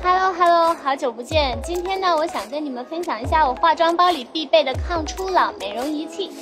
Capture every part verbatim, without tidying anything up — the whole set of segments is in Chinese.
Hello Hello， 好久不见。今天呢，我想跟你们分享一下我化妆包里必备的抗初老美容仪器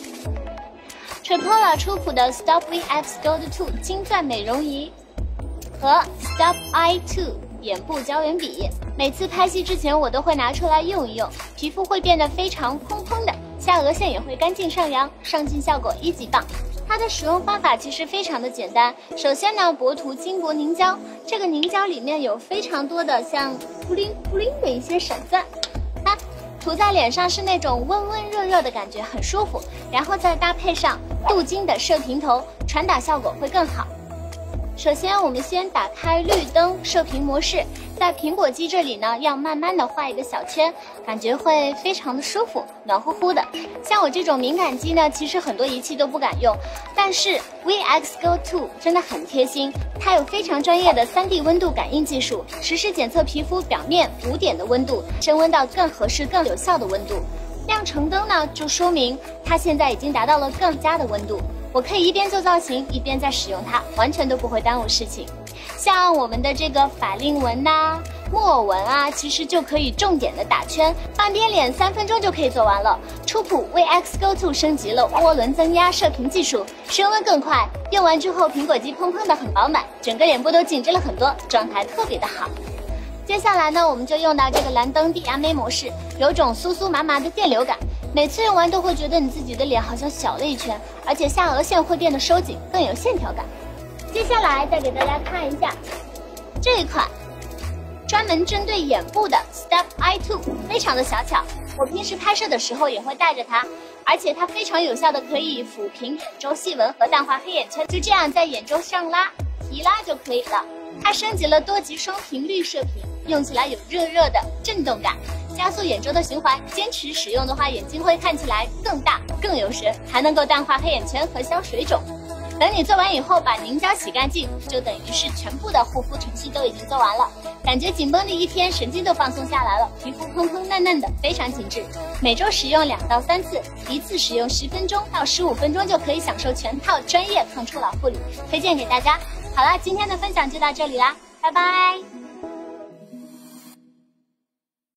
，Tripola 出谱的 Stop V X Gold 二金钻美容仪和 Stop I 二眼部胶原笔。每次拍戏之前，我都会拿出来用一用，皮肤会变得非常嘭嘭的，下颚线也会干净上扬，上镜效果一级棒。 它的使用方法其实非常的简单。首先呢，薄涂金箔凝胶，这个凝胶里面有非常多的像布灵布灵的一些闪钻，它涂在脸上是那种温温热热的感觉，很舒服。然后再搭配上镀金的射频头，传导效果会更好。首先，我们先打开绿灯射频模式，在苹果肌这里呢，要慢慢的画一个小圈，感觉会非常的舒服，暖乎乎的。像我这种敏感肌呢，其实很多仪器都不敢用，但是 V X Gold 二真的很贴心，它有非常专业的 三 D 温度感应技术，实时检测皮肤表面五点的温度，升温到更合适、更有效的温度。亮橙灯呢，就说明它现在已经达到了更佳的温度。 我可以一边做造型，一边在使用它，完全都不会耽误事情。像我们的这个法令纹呐、啊、木偶纹啊，其实就可以重点的打圈，半边脸三分钟就可以做完了。出谱 V X Gold 二升级了涡轮增压射频技术，升温更快。用完之后，苹果肌砰砰的很饱满，整个脸部都紧致了很多，状态特别的好。 接下来呢，我们就用到这个蓝灯低压眉模式，有种酥酥麻麻的电流感，每次用完都会觉得你自己的脸好像小了一圈，而且下颚线会变得收紧，更有线条感。接下来再给大家看一下这一款专门针对眼部的 Step I 二，非常的小巧，我平时拍摄的时候也会带着它，而且它非常有效的可以抚平眼周细纹和淡化黑眼圈，就这样在眼周上拉、提拉就可以了。它升级了多级双频率射频。 用起来有热热的震动感，加速眼周的循环。坚持使用的话，眼睛会看起来更大、更有神，还能够淡化黑眼圈和消水肿。等你做完以后，把凝胶洗干净，就等于是全部的护肤程序都已经做完了。感觉紧绷的一天，神经都放松下来了，皮肤嘭嘭嫩嫩的，非常紧致。每周使用两到三次，一次使用十分钟到十五分钟就可以享受全套专业抗初老护理，推荐给大家。好啦，今天的分享就到这里啦，拜拜。